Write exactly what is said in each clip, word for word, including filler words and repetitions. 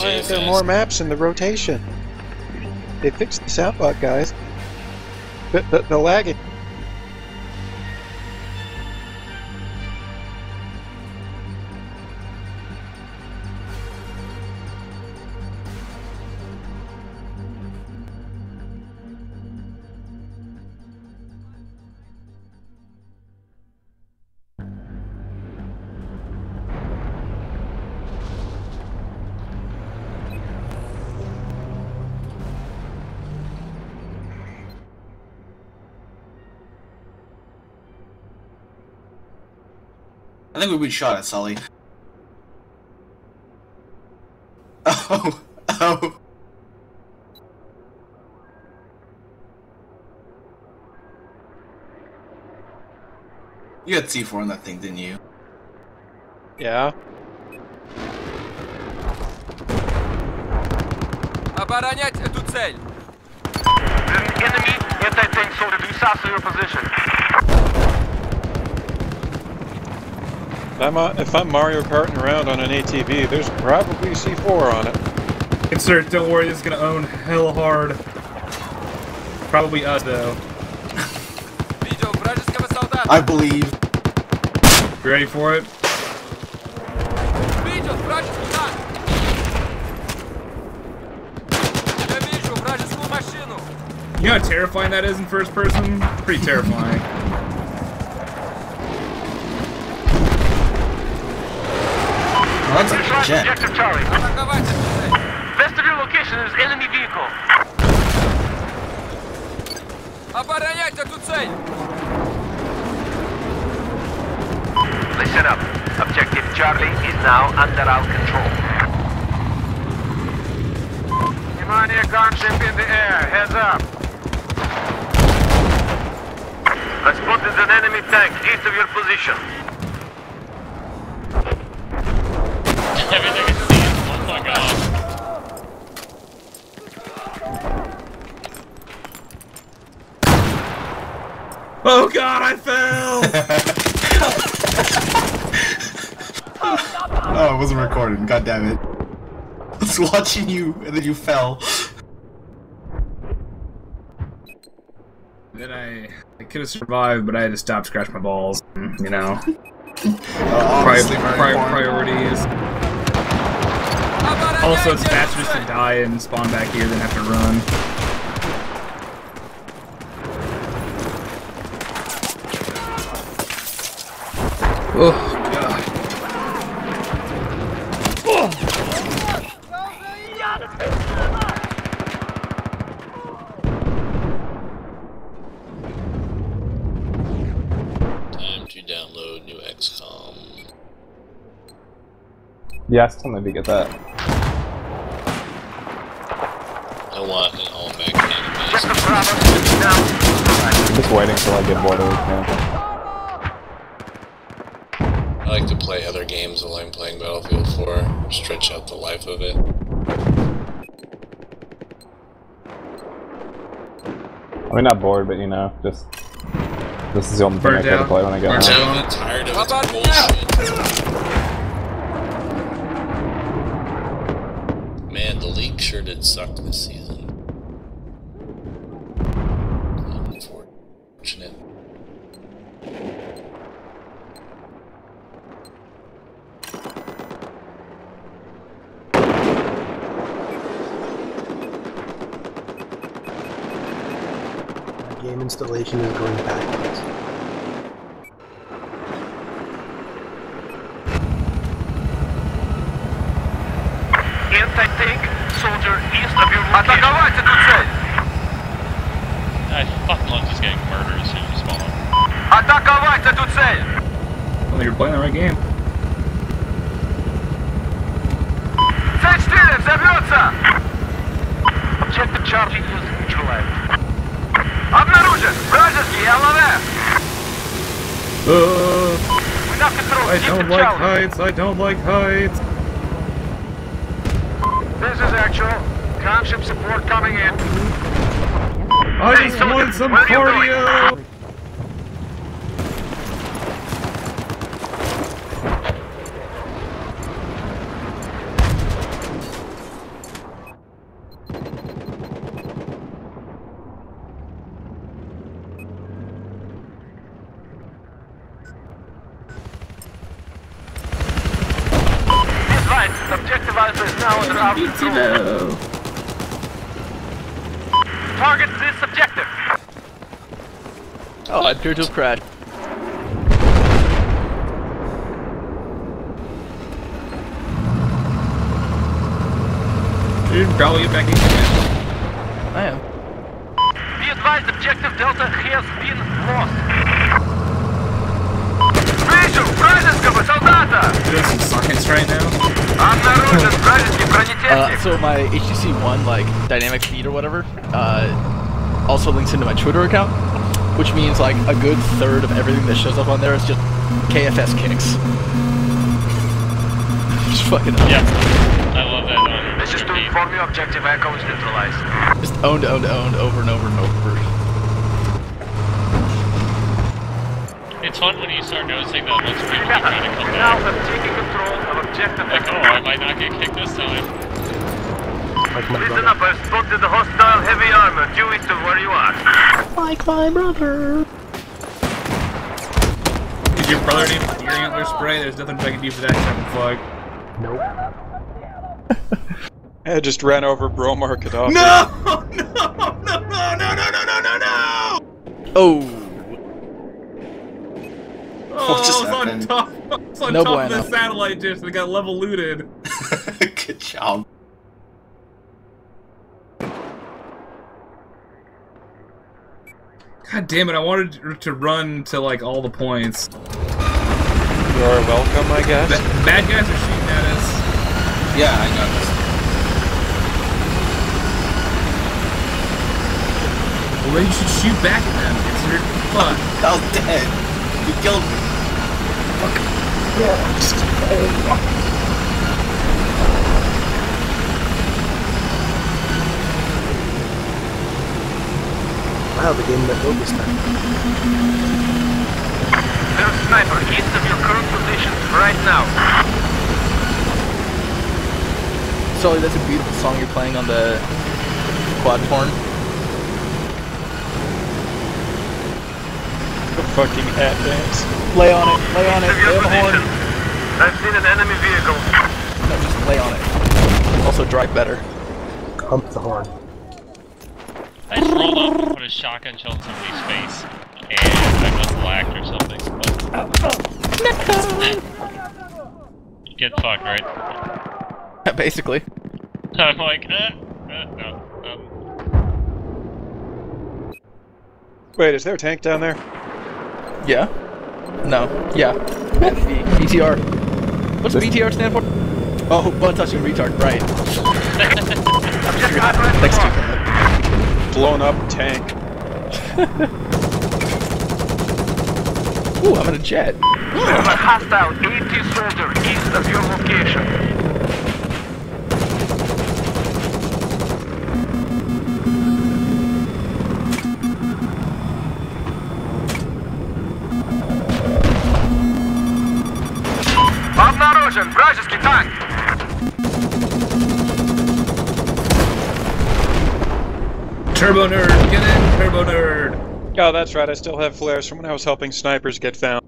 Why aren't there more maps in the rotation? They fixed the sound bug, guys. The, the, the lagging. I think we've been shot at, Sully. Oh, oh. You got C four on that thing, didn't you? Yeah. Оборонять эту цель. Enemy anti-tank soldier to south of your position. If I'm, uh, if I'm Mario Karting around on an A T V, there's probably C four on it. Insert, don't worry, this is gonna own hell hard. Probably us, though. I believe. You ready for it? You know how terrifying that is in first person? Pretty terrifying. Oh, that's like a jet. Objective Charlie. West of your location is enemy vehicle. Оборонять эту цель. Listen up. Objective Charlie is now under our control. Внимание, gunship in the air. Heads up. I spotted an enemy tank east of your position. Everything is seen. Oh my god. Oh god, I fell! Oh, it wasn't recorded. God damn it. I was watching you, and then you fell. Then I, I could have survived, but I had to stop, scratch my balls. You know. Uh, Pri very pri important. priorities. Also, it's faster just to die and spawn back here than have to run. Oh, God. Oh. Time to download new X COM. Yeah, I still need to get that. I want an all-mech animation. I'm just waiting till I get bored of it again. I like to play other games while I'm playing Battlefield four, stretch out the life of it. I mean, not bored, but you know, just this is the only thing I care to play when I get Burnt home. out and tired of its bullshit. Man, the league sure did suck this season. Unfortunate. Game installation is going backwards. Anti-tank soldier east of your location. Атаковать эту цель! I fucking love just getting murdered as soon as you spawn. Атаковать эту цель! Well, you're playing the right game. Цель четыре взорвется! Objective Charlie is neutralized. Обнаружен! Вражеский эл эл эф! Uh, We now control I don't like heights, I don't like heights. This is actual. Conship support coming in. I Hey, just soldier, want some where are you going? cardio! Alpha is now under our control. Target this objective. Oh, I appear to have crashed. Dude, probably get back in again. I am. Be advised, objective Delta has been lost. Вижу, вражеского солдата! Doing some science right now. Обнаружен вражеский Uh, бронетехник. so my H T C one, like, dynamic feed or whatever, uh, also links into my Twitter account, which means, like, a good third of everything that shows up on there is just K F S kicks. Just fucking Yeah, I love that. Um, This is to inform you objective Echo is neutralized. just owned, owned, owned, over and over and over. it's fun when you start noticing that once people keep trying to come Now back, I'm taking control of objective like, Echo. oh, I might not get kicked this time. Like my Listen brother. up, I've spotted the hostile heavy armor due east of where you are. Like my brother. Is your brother need deer antler spray? There's nothing I can do for that type of fuck. Nope. I just ran over Bromar Gaddafi. No! No! No! No! No! No! No! No! No! No! Oh. Oh, What just it's on happened? top, it's on No top bueno. of the satellite dish that got level looted. Good job. God damn it, I wanted to run to like all the points. You are welcome, I guess. Ba bad guys are shooting at us. Yeah, I noticed. Well, then you should shoot back at them. It's your fuck. I was dead. You killed me. Wow, the game went over this time. There's a sniper east of your current position right now. Sully, that's a beautiful song you're playing on the quad horn. The fucking hat dance. Lay on it, lay on it, East of your lay on the horn. position. I've seen an enemy vehicle. No, just lay on it. Also drive better. Hump the horn. I just rolled up and put a shotgun shell in somebody's face, and I must have lagged or something. But... Get fucked, right? Basically. I'm like, uh, uh, no, um... Wait, is there a tank down there? Yeah. No. Yeah. B T R. What's B T R stand for? Oh, butt touching retard. Right. Thanks to Blown up tank. Ooh, I'm in a jet. There's a hostile eighty soldier east of your location. Обнаружен вражеский танк. Turbo nerd, get in, turbo nerd. Oh, that's right. I still have flares from when I was helping snipers get found.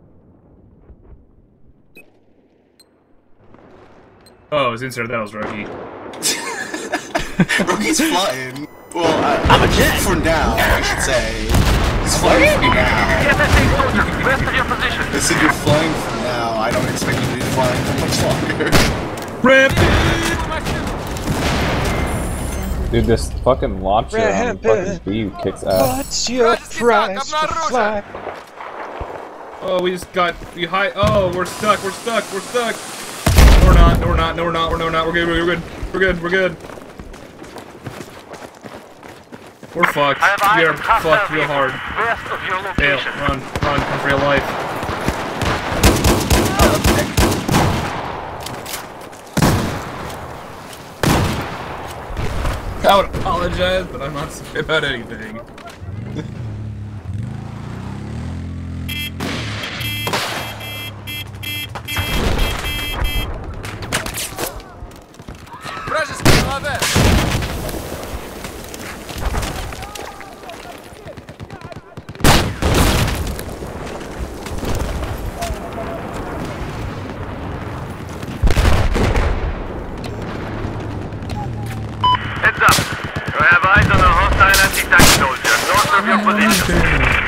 Oh, it was insert that was Rocky. Rookie's flying. Well, I, I'm a jet. For now, I should say. He's flying for now. Get that thing soldier west of your position. I said you're flying for now. I don't expect you to be flying for much longer. Rapid! Dude, this fucking launcher on the Rampant. fucking view kicks ass. What's your price to fly? Oh, we just got we high. Oh, we're stuck. We're stuck. We're stuck. No, we're not. No, we're not. No, we're not. We're no, not. We're good. We're good. We're good. We're good. We're fucked. I have We eyes are on hostile fucked real hard. vehicles west of your Dale, location. run, run, come for your life. I would apologize, but I'm not sorry about anything. Вражеский молодец!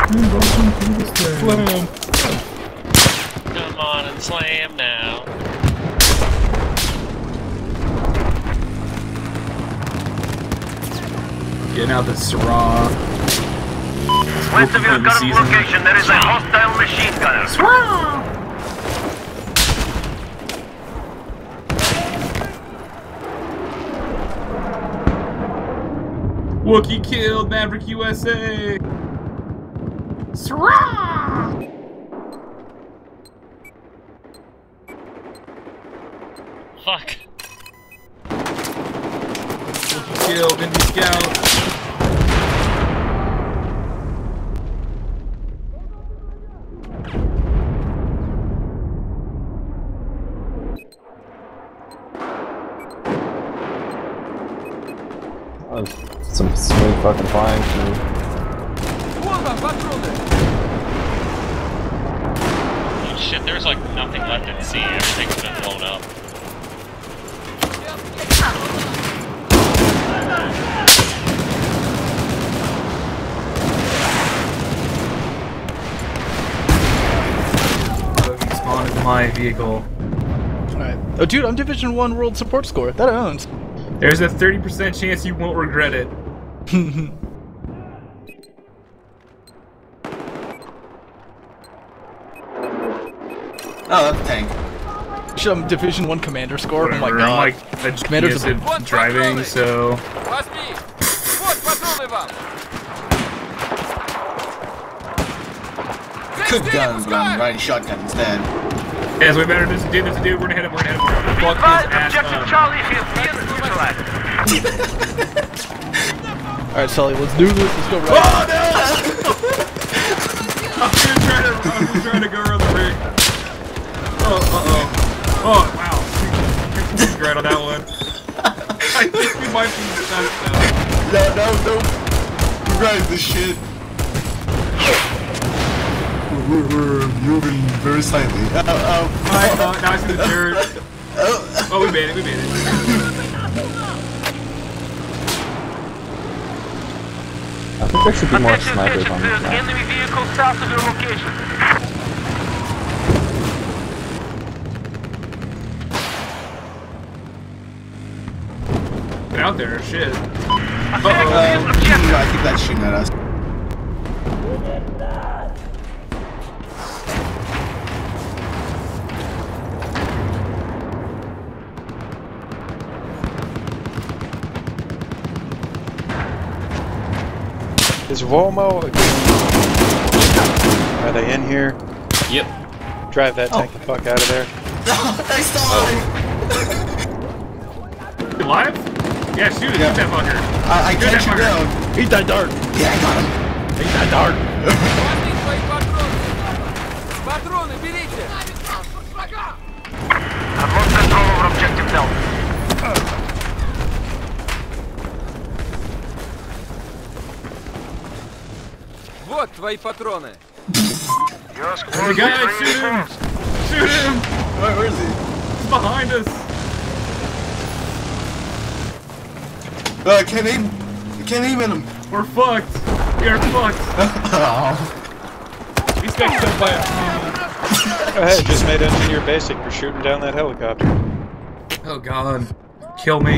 Slam. Come on and slam now. Getting out the Syrah. West of your current location, there is a hostile machine gunner. Wookiee killed Maverick U S A! Syrah! Fuck. Wookiee killed Indy Scout. That was some smooth fucking flying for me. Oh shit, there's like nothing left at sea. Everything's been blown up. He spawned in my vehicle. Alright. Oh, dude, I'm Division one World Support Score. That owns. There's a thirty percent chance you won't regret it. Oh, that's a tank. Shit, I'm Division one Commander Score. Oh my Whatever, god. I'm like a Commander's genius a- at driving, so... Возьми! Вот патроны вам! Good guns, but I'm riding shotgun instead. Yeah, so we better just do this, dude. We're gonna hit him, we're gonna hit him. Fuck Advise his ass objective up. Charlie has been neutralized. Alright, Sully, let's do this. Let's go right. Oh no! I'm gonna try to, I'm gonna try to go around the ring. Oh, uh-oh. Oh, wow. You're right on that one. I think we might be stuck now. No, no, no. You guys, this shit. We're, we're moving very slightly. Oh, oh. Alright, uh, now I see the dirt. Oh, we made it, we made it. I think there should be more Attention snipers station, on there's this map. enemy vehicle south of your location. Get out there, shit. Uh, Uh-oh. I think that's shooting at us. Is Womo... Are they in here? Yep. Drive that tank the fuck out of there. I saw it! You alive? Yeah, shoot it, Yeah. shoot that fucker. I, I Shoot can't that shoot fucker. down. Eat that dart. Yeah, I got him. Eat that dart. Возьми свои патроны! Патроны берите! I've lost control over objective Delta. Вот твои патроны! Your There's a squad guy, is shoot him! reinforced. Shoot him! Where, where is he? He's behind us! Uh, I can't aim. I can't aim at him. We're fucked! We are fucked! Oh. He's got killed by a... Oh, hey, just made engineer basic for shooting down that helicopter. Oh god. Kill me.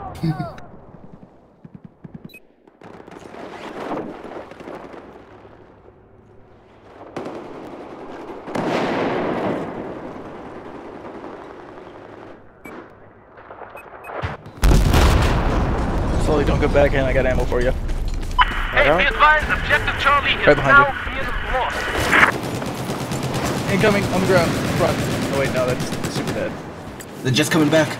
Sully, don't go back in. I got ammo for you. Hey, be advised, objective Charlie is Right behind now being lost. Incoming on the ground. Front. Oh wait, no, that's super dead. They're just coming back.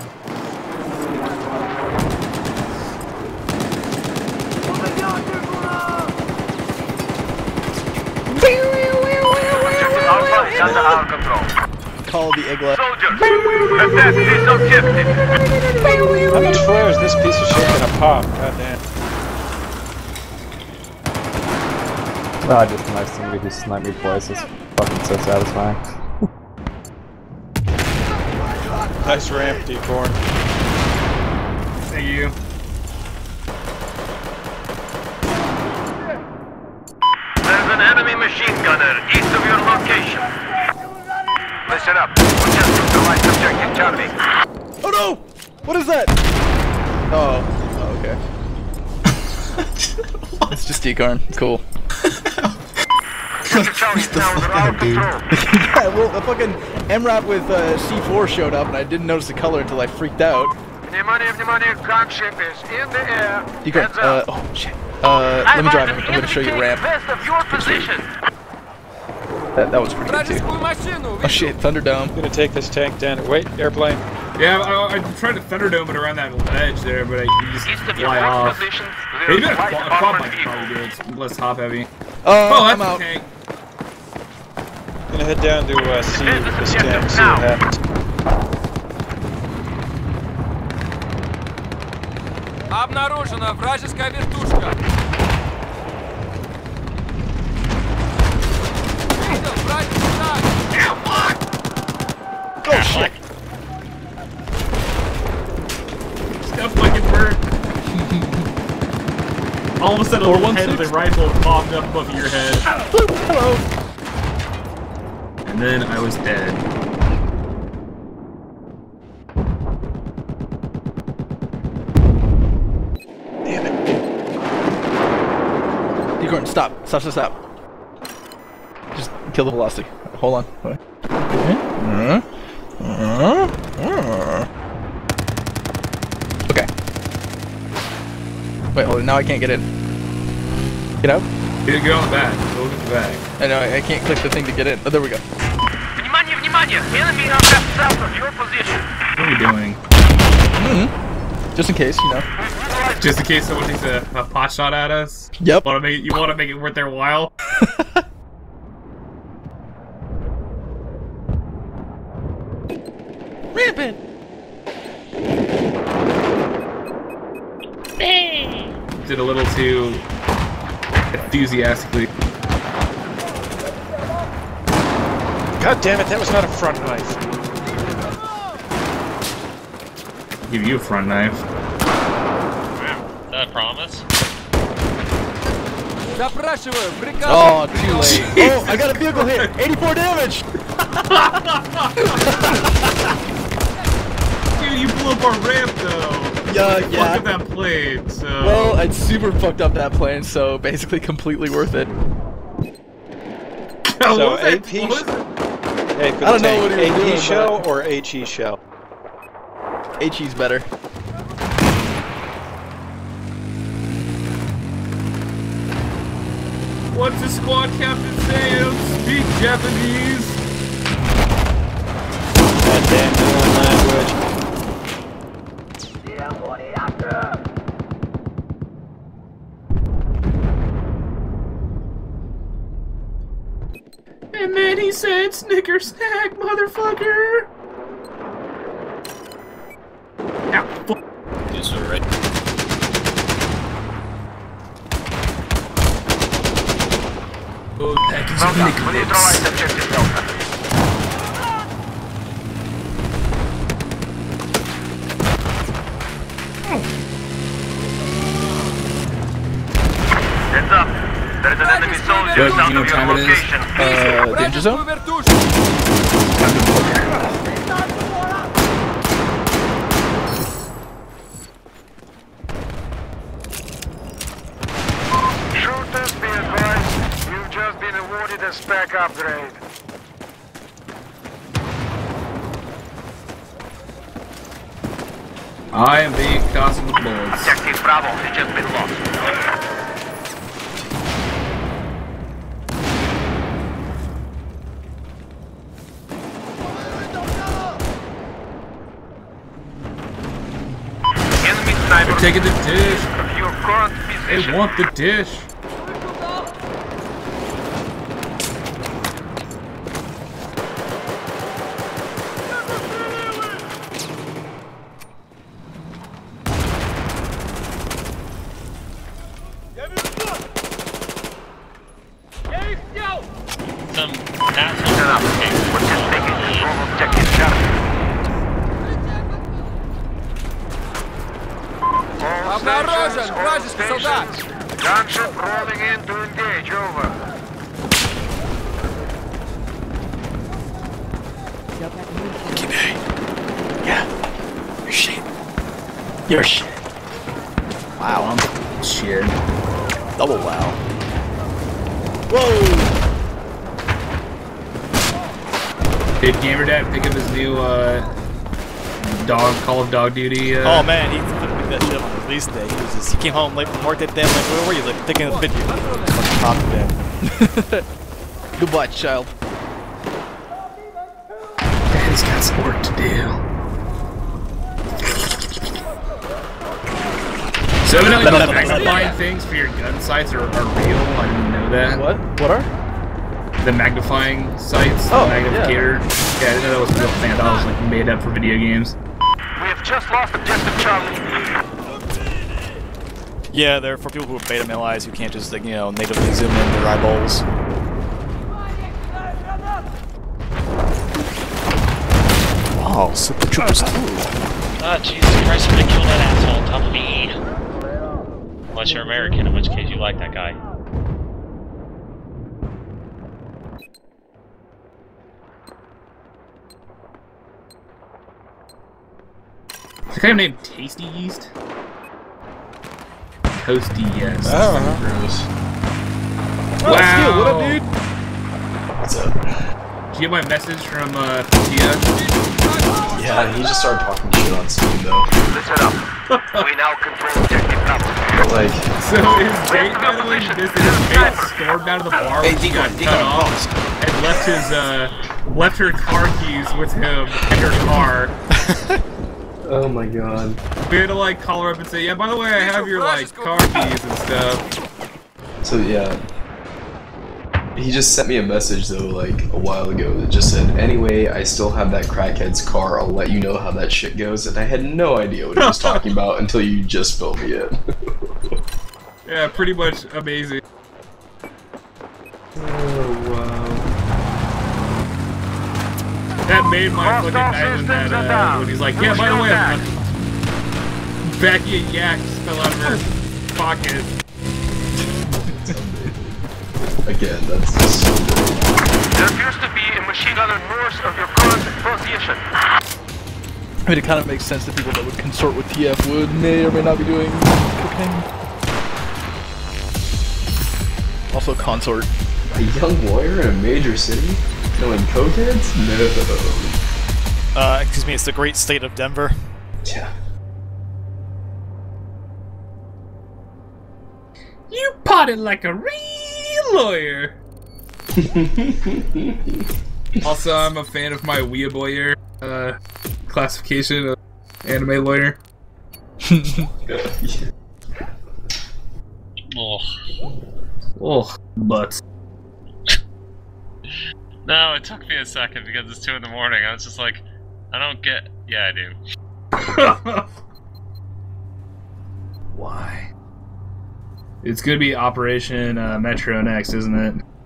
Objective Alpha is under our control. Call the Igla. Soldiers, attack this objective. How much flare is this piece of shit gonna pop? God damn. Oh, I just knifed somebody who sniped me twice. It's fucking so satisfying. Nice ramp, Decorn. Thank you. There's an enemy machine gunner east of your location. Listen up. We'll just neutralize objective Charlie. Oh no! What is that? Oh, oh okay. It's just Decarn. Cool. Charlie is now under our control. Yeah, well, the fucking M RAP with uh, C four showed up, and I didn't notice the color until I freaked out. Внимание, внимание, gunship is in the air. Decarn, uh, oh shit. Uh, let me drive him. I'm gonna show you the ramp. West of your position. That, that was pretty good too. Oh shit, Thunderdome. I'm gonna take this tank down. Wait, airplane. Yeah, I, I tried to Thunderdome it around that ledge there, but I, you just East of your fly west off. position. Maybe There's a light quad armored bike vehicle. probably do. It's less top heavy. Uh, Oh, that's I'm out. a tank. I'm gonna head down to uh, C This is with this objective tank, see now. what happens. Обнаружена вражеская вертушка. Видел, вражеский танк. Oh shit. Stuff like it worked. All of a sudden, a little head of the rifle popped up above your head. Hello. And then I was dead. Damn it. Decarn, stop. Stop, stop, stop. Just kill the velocity. Hold on. Wait. Okay. Wait, hold on. Now I can't get in. Get out? You didn't get on the back. Go to the back. I know, I can't click the thing to get in. Oh, there we go. Внимание, внимание! Enemy are just south of your position. What are you doing? Mm-hmm. Just in case, you know. Just in case someone takes a, a pot shot at us? Yep. Want to make you want to make it worth their while? Rampant! Did a little too enthusiastically. God damn it, that was not a front knife. Give you a front knife. Is that a promise? Запрашиваю, приказ. Oh, too late. Oh, I got a vehicle hit! eighty-four damage! Dude, you blew up our ramp though. Yeah, Fuck yeah. up that plane, so... Well, I'd super fucked up that plane, so basically completely worth it. Oh, So, what was that? A P What was it? Hey, for I don't the know what tank, he was A P doing, shell or H E shell? HE's better. What's the squad captain say? I don't speak Japanese. That damn villain language. And then he said, "Snicker snack, motherfucker." Ow, fuck. These are right. Oh, that gives Well me done. We neutralize objective Delta. Heads up. There's an enemy soldier Good, south you know of what time your it is? location. Uh, danger zone? Вражескую вертушку. Shooters, be advised. You've just been awarded a spec upgrade. I am being tossed with bullets. Objective Bravo has just been lost. Enemy sniper They're taking the dish. from your current They position. want the dish. Some Listen asshole. up. We're just taking control of objective Charlie. All Обнаружен stations, all вражеский солдат. stations. Gunship rolling in to engage. Over. Your shit. Wow. Shit. Double wow. Whoa! Did Gamerdad pick up his new uh, dog Call of Dog Duty? Uh... Oh man, he put that shit up on release day. He was just, he came home late from work that day. I'm like, where were you? Like, taking a video. Fucking talking to him. Goodbye, child. Daddy's got some work to do. So evidently the magnifying things for your gun sights are, are real. I didn't know that. What? What are? The magnifying sights, Oh, the magnificator. Yeah. yeah, I didn't know that was a real thing. I thought it was like made up for video games. We have just lost objective Charlie. Yeah, they're for people who are beta male eyes who can't just, like, you know, natively zoom in their eyeballs. Wow, super troopers too. Ah, Jesus Christ, I'm gonna kill that asshole on top of me. Unless you're American, in which case you like that guy. Is the guy named Tasty Yeast? Toasty, yes. Oh, gross. Wow. Oh, Steel, what up, dude? What's up? Did you get my message from uh, Tia? Yeah, he just started talking shit on Steam though. Listen up. We now control objective Bravo. Like, so his date handling this is his mate stormed out of the bar when she got cut off and left his uh left her car keys with him in her car. oh my god. We had to like call her up and say, yeah, by the way, I have your like car keys and stuff. So yeah. He just sent me a message though, like a while ago, that just said, anyway, I still have that crackhead's car, I'll let you know how that shit goes, and I had no idea what he was talking about until you just filled me in. Yeah, pretty much amazing. Oh, wow. That made my fucking night when that, uh, when he's like, yeah, by the way, I'm Becky and Yak just fell out of her pocket. Again, that's just so good. There appears to be a machine gunner north of your current position. I mean, it kind of makes sense that people that would consort with T F would may or may not be doing cocaine. Also, consort. A young lawyer in a major city? Knowing cokeheads? No. Uh, excuse me, it's the great state of Denver. Yeah. You potted like a real lawyer. Also, I'm a fan of my Weeaboyer uh, classification of anime lawyer. Oh. Oh, but. No, it took me a second because it's two in the morning. I was just like, I don't get. Yeah, I do. Why? It's gonna be Operation uh, Metro next, isn't it?